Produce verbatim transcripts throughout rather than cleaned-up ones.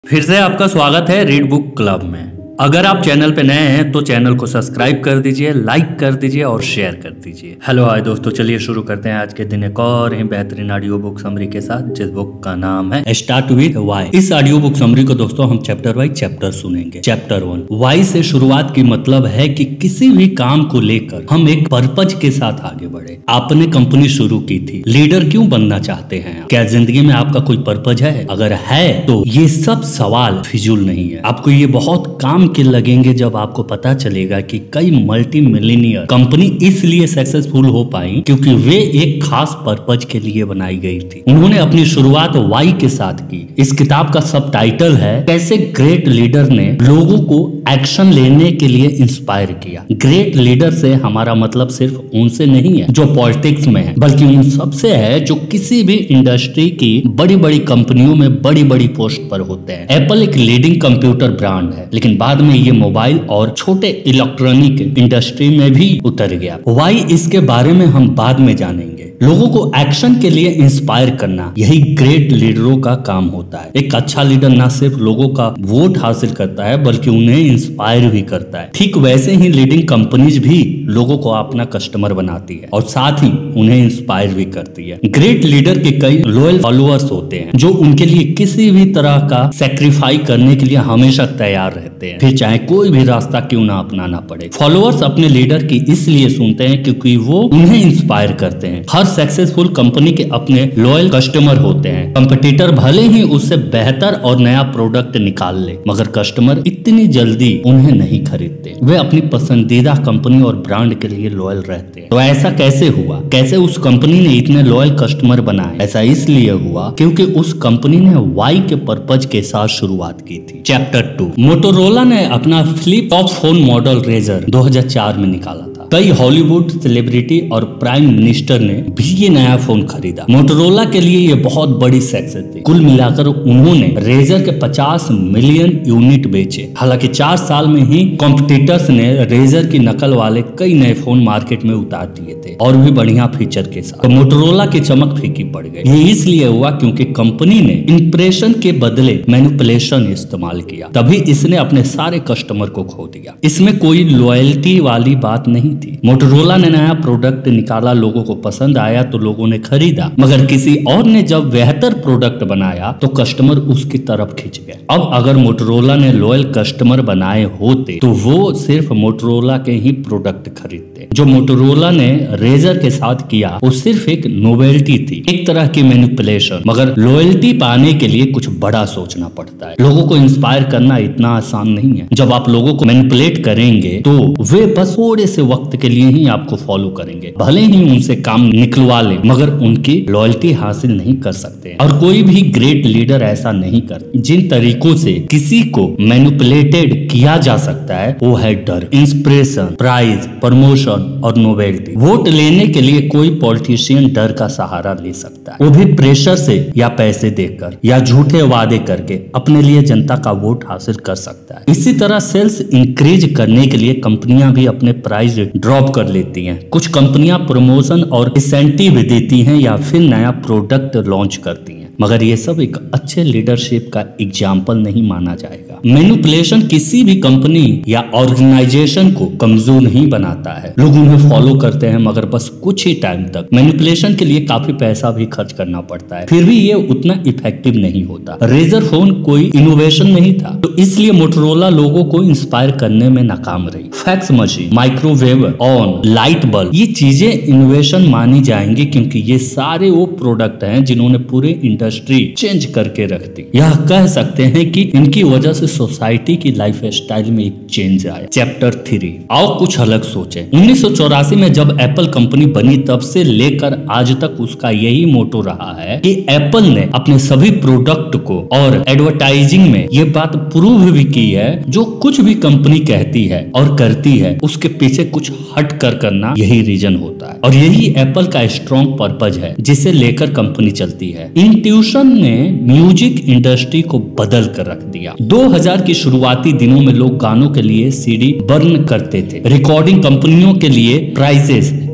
फिर से आपका स्वागत है रीड बुक क्लब में। अगर आप चैनल पे नए हैं तो चैनल को सब्सक्राइब कर दीजिए, लाइक कर दीजिए और शेयर कर दीजिए। हेलो हाय दोस्तों, चलिए शुरू करते हैं आज के दिन एक और ही बेहतरीन ऑडियो बुक समरी के साथ, जिस बुक का नाम है स्टार्ट विद वाई। इस ऑडियो बुक समरी को दोस्तों हम चैप्टर वाइज चैप्टर सुनेंगे। चैप्टर वन, वाई से शुरुआत की मतलब है कि किसी भी काम को लेकर हम एक पर्पज के साथ आगे बढ़े। आपने कंपनी शुरू की थी, लीडर क्यों बनना चाहते हैं? क्या जिंदगी में आपका कोई पर्पज है? अगर है तो ये सब सवाल फिजूल नहीं है। आपको ये बहुत काम के लगेंगे जब आपको पता चलेगा कि कई मल्टी मिलियनियर कंपनी इसलिए सक्सेसफुल हो पाई क्योंकि वे एक खास पर्पज के लिए बनाई गई थी। उन्होंने अपनी शुरुआत वाई के साथ की। इस किताब का सब टाइटल है कैसे ग्रेट लीडर ने लोगों को एक्शन लेने के लिए इंस्पायर किया। ग्रेट लीडर से हमारा मतलब सिर्फ उनसे नहीं है जो पॉलिटिक्स में है, बल्कि उन सबसे है जो किसी भी इंडस्ट्री की बड़ी बड़ी कंपनियों में बड़ी बड़ी पोस्ट पर होते हैं। एप्पल एक लीडिंग कंप्यूटर ब्रांड है, लेकिन बाद में ये मोबाइल और छोटे इलेक्ट्रॉनिक इंडस्ट्री में भी उतर गया। वाई इसके बारे में हम बाद में जानेंगे। लोगों को एक्शन के लिए इंस्पायर करना, यही ग्रेट लीडरों का काम होता है। एक अच्छा लीडर ना सिर्फ लोगों का वोट हासिल करता है बल्कि उन्हें इंस्पायर भी करता है। ठीक वैसे ही लीडिंग कंपनीज भी लोगों को अपना कस्टमर बनाती है और साथ ही उन्हें इंस्पायर भी करती है। ग्रेट लीडर के कई लॉयल फॉलोअर्स होते हैं जो उनके लिए किसी भी तरह का सेक्रीफाई करने के लिए हमेशा तैयार रहते हैं, फिर चाहे कोई भी रास्ता क्यों ना अपनाना पड़े। फॉलोअर्स अपने लीडर की इसलिए सुनते हैं क्योंकि वो उन्हें इंस्पायर करते हैं। हर सक्सेसफुल कंपनी के अपने लॉयल कस्टमर होते हैं। कंपटीटर भले ही उससे बेहतर और नया प्रोडक्ट निकाल ले, मगर कस्टमर इतनी जल्दी उन्हें नहीं खरीदते। वे अपनी पसंदीदा कंपनी और ब्रांड के लिए लॉयल रहते हैं। तो ऐसा कैसे हुआ? कैसे उस कंपनी ने इतने लॉयल कस्टमर बनाए? ऐसा इसलिए हुआ क्योंकि उस कंपनी ने वाई के पर्पज के साथ शुरुआत की थी। चैप्टर टू, मोटोरोला ने अपना flip top phone model Razr दो हज़ार चार में निकाला था। कई हॉलीवुड सेलिब्रिटी और प्राइम मिनिस्टर ने भी ये नया फोन खरीदा। मोटोरोला के लिए ये बहुत बड़ी सक्सेस थी। कुल मिलाकर उन्होंने रेजर के पचास मिलियन यूनिट बेचे। हालांकि चार साल में ही कॉम्पिटिटर्स ने रेजर की नकल वाले कई नए फोन मार्केट में उतार दिए थे और भी बढ़िया फीचर के साथ। तो मोटोरोला की चमक फीकी पड़ गई। ये इसलिए हुआ क्योंकि कंपनी ने इंप्रेशन के बदले मैनिपुलेशन इस्तेमाल किया, तभी इसने अपने सारे कस्टमर को खो दिया। इसमें कोई लॉयल्टी वाली बात नहीं थी। मोटोरोला ने नया प्रोडक्ट निकाला, लोगों को पसंद आया तो लोगों ने खरीदा, मगर किसी और ने जब बेहतर प्रोडक्ट बनाया तो कस्टमर उसकी तरफ खिंच गए। अब अगर मोटोरोला ने लॉयल कस्टमर बनाए होते तो वो सिर्फ मोटोरोला के ही प्रोडक्ट खरीदते। जो मोटोरोला ने रेजर के साथ किया वो सिर्फ एक नोवेल्टी थी, एक तरह की मैनिपुलेशन। मगर लॉयल्टी पाने के लिए कुछ बड़ा सोचना पड़ता है। लोगों को इंस्पायर करना इतना आसान नहीं है। जब आप लोगों को मैनिपुलेट करेंगे तो वे बस थोड़े से वक्त के लिए ही आपको फॉलो करेंगे, भले ही उनसे काम निकलवा ले, मगर उनकी लॉयल्टी हासिल नहीं कर सकते। और कोई भी ग्रेट लीडर ऐसा नहीं करता। जिन तरीकों से किसी को मैनिपुलेटेड किया जा सकता है वो है डर, इंस्पिरेशन, प्राइज, प्रमोशन और नोवेल्टी। वोट लेने के लिए कोई पॉलिटिशियन डर का सहारा ले सकता है, वो भी प्रेशर से या पैसे देकर या झूठे वादे करके अपने लिए जनता का वोट हासिल कर सकता है। इसी तरह सेल्स इंक्रीज करने के लिए कंपनियां भी अपने प्राइस ड्रॉप कर लेती हैं। कुछ कंपनियां प्रमोशन और इंसेंटिव देती हैं या फिर नया प्रोडक्ट लॉन्च करती हैं, मगर ये सब एक अच्छे लीडरशिप का एग्जाम्पल नहीं माना जाएगा। मैनिपुलेशन किसी भी कंपनी या ऑर्गेनाइजेशन को कमजोर नहीं बनाता है। लोग उन्हें फॉलो करते हैं मगर बस कुछ ही टाइम तक। मैनिपुलेशन के लिए काफी पैसा भी खर्च करना पड़ता है, फिर भी ये उतना इफेक्टिव नहीं होता। रेजर फोन कोई इनोवेशन नहीं था, तो इसलिए मोटोरोला लोगों को इंस्पायर करने में नाकाम रही। Fax machine, microwave oven, light bulb, ये चीजें इनोवेशन मानी जाएंगी क्योंकि ये सारे वो प्रोडक्ट हैं जिन्होंने पूरे इंडस्ट्री चेंज करके रख दी। यह कह सकते हैं कि इनकी वजह से सोसाइटी की लाइफ स्टाइल में एक चेंज आया। चैप्टर थ्री, आओ कुछ अलग सोचें। उन्नीस सौ चौरासी में जब एप्पल कंपनी बनी तब से लेकर आज तक उसका यही मोटो रहा है कि एप्पल ने अपने सभी प्रोडक्ट को और एडवर्टाइजिंग में ये बात प्रूव भी की है, जो कुछ भी कंपनी कहती है और करती है उसके पीछे कुछ हट कर करना यही रीजन होता है। और यही एप्पल का स्ट्रॉन्ग पर्पज है जिसे लेकर कंपनी चलती है। इंट्यूशन ने म्यूजिक इंडस्ट्री को बदल कर रख दिया। दो हज़ार की शुरुआती दिनों में लोग गानों के लिए सीडी बर्न करते थे। रिकॉर्डिंग कंपनियों के लिए प्राइसेस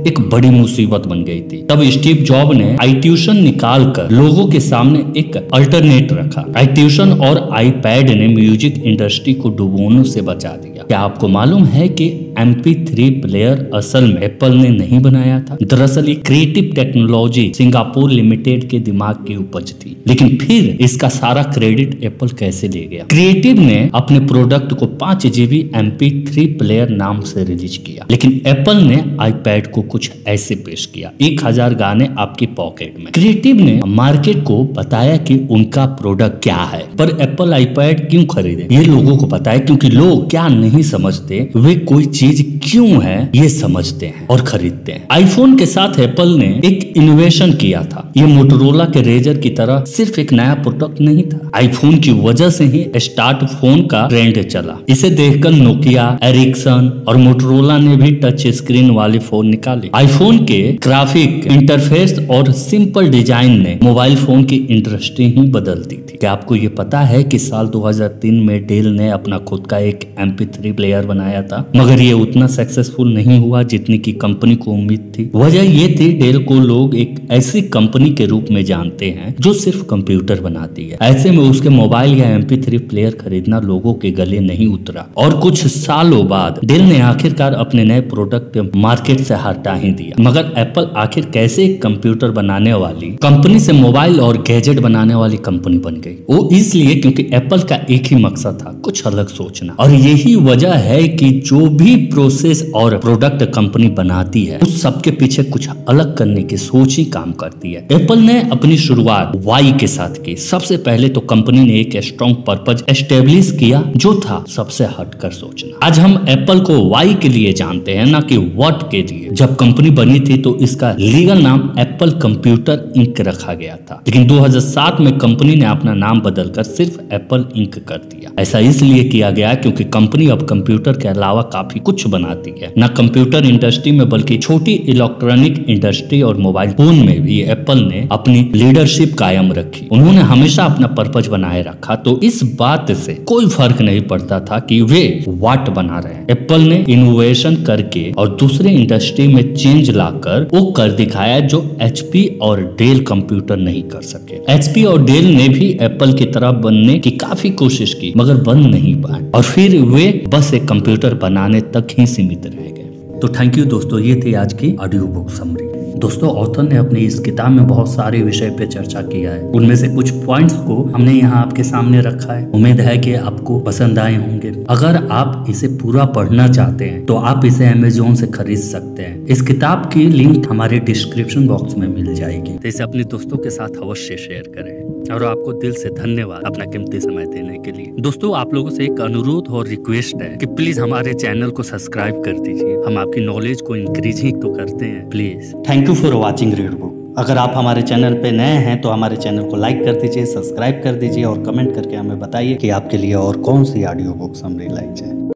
एक बड़ी मुसीबत बन गई थी। तब स्टीव जॉब ने आईट्यूशन निकाल कर लोगों के सामने एक अल्टरनेट रखा। आईट्यूशन और आईपैड ने म्यूजिक इंडस्ट्री को डुबोने से बचा दिया। क्या आपको मालूम है कि एम पी थ्री प्लेयर असल में एप्पल ने नहीं बनाया था? दरअसल ये क्रिएटिव टेक्नोलॉजी सिंगापुर लिमिटेड के दिमाग की उपज थी। लेकिन फिर इसका सारा क्रेडिट एप्पल कैसे ले गया? क्रिएटिव ने अपने प्रोडक्ट को पांच GB M P three player नाम से रिलीज किया, लेकिन एप्पल ने आईपैड को कुछ ऐसे पेश किया, एक हजार गाने आपकी पॉकेट में। क्रिएटिव ने मार्केट को बताया कि उनका प्रोडक्ट क्या है, पर एप्पल आईपैड क्यों खरीदे ये लोगों को पता है, क्योंकि लोग क्या नहीं समझते, वे कोई चीज क्यों है ये समझते हैं और खरीदते हैं। आईफोन के साथ एप्पल ने एक इनोवेशन किया था। ये मोटोरोला के रेजर की तरह सिर्फ एक नया प्रोडक्ट नहीं था, आईफोन की वजह से ही स्मार्टफोन का ट्रेंड चला। इसे देखकर नोकिया, एरिक्सन और मोटोरोला ने भी टच स्क्रीन वाले फोन निकाले। आईफोन के ग्राफिक इंटरफेस और सिंपल डिजाइन ने मोबाइल फोन की इंडस्ट्री ही बदल दी थी। क्या आपको ये पता है कि साल दो हज़ार तीन में डेल ने अपना खुद का एक एम पी थ्री प्लेयर बनाया था, मगर ये उतना सक्सेसफुल नहीं हुआ जितनी की कंपनी को उम्मीद थी। वजह ये थी डेल को लोग एक ऐसी कंपनी के रूप में जानते हैं जो सिर्फ कंप्यूटर बनाती है। ऐसे में उसके मोबाइल या एम पी थ्री प्लेयर खरीदना लोगों के गले नहीं उतरा और कुछ सालों बाद डेल ने आखिरकार अपने नए प्रोडक्ट मार्केट से हटा ही दिया। मगर एप्पल आखिर कैसे एक कंप्यूटर बनाने वाली कंपनी से मोबाइल और गैजेट बनाने वाली कंपनी बन गई? वो इसलिए क्योंकि एप्पल का एक ही मकसद था, कुछ अलग सोचना। और यही वजह है कि जो भी प्रोसेस और प्रोडक्ट कंपनी बनाती है उस सबके पीछे कुछ अलग करने की सोच ही काम करती है। एप्पल ने अपनी शुरुआत वाई के साथ की। सबसे पहले तो कंपनी ने एक स्ट्रॉन्ग पर्पज एस्टेब्लिश किया जो था सबसे हटकर सोचना। आज हम एप्पल को वाई के लिए जानते हैं, ना कि व्हाट के लिए। जब कंपनी बनी थी तो इसका लीगल नाम एप्पल कंप्यूटर इंक रखा गया था, लेकिन दो हज़ार सात में कंपनी ने अपना नाम बदलकर सिर्फ एप्पल इंक कर दिया। ऐसा इसलिए किया गया क्योंकि कंपनी अब कंप्यूटर के अलावा काफी कुछ बनाती है, न कंप्यूटर इंडस्ट्री में बल्कि छोटी इलेक्ट्रॉनिक इंडस्ट्री और मोबाइल फोन में भी एप्पल ने अपनी लीडरशिप कायम रखी। उन्होंने हमेशा अपना पर्पज बनाए रखा, तो इस बात से कोई फर्क नहीं पड़ता था कि वे व्हाट बना रहे हैं। एप्पल ने इनोवेशन करके और दूसरे इंडस्ट्री में चेंज लाकर वो कर दिखाया जो एच पी और डेल कंप्यूटर नहीं कर सके। एच पी और डेल ने भी एप्पल की तरह बनने की काफी कोशिश की, मगर बन नहीं पाए और फिर वे बस एक कंप्यूटर बनाने तक ही सीमित रह गए। तो थैंक यू दोस्तों, ये थी आज की ऑडियो बुक समरी। दोस्तों, ऑथर ने अपनी इस किताब में बहुत सारे विषय पे चर्चा किया है। उनमें से कुछ पॉइंट्स को हमने यहाँ आपके सामने रखा है। उम्मीद है कि आपको पसंद आए होंगे। अगर आप इसे पूरा पढ़ना चाहते हैं तो आप इसे अमेज़न से खरीद सकते हैं। इस किताब की लिंक हमारे डिस्क्रिप्शन बॉक्स में मिल जाएगी। तो इसे अपने दोस्तों के साथ अवश्य शेयर करें। और आपको दिल से धन्यवाद अपना कीमती समय देने के लिए। दोस्तों, आप लोगों से एक अनुरोध और रिक्वेस्ट है कि प्लीज हमारे चैनल को सब्सक्राइब कर दीजिए। हम आपकी नॉलेज को इंक्रीज ही तो करते हैं, please. Thank you for watching read book. अगर आप हमारे चैनल पे नए हैं तो हमारे चैनल को लाइक कर दीजिए, सब्सक्राइब कर दीजिए और कमेंट करके हमें बताइए कि आपके लिए और कौन सी ऑडियो बुक समरी लाई जाए।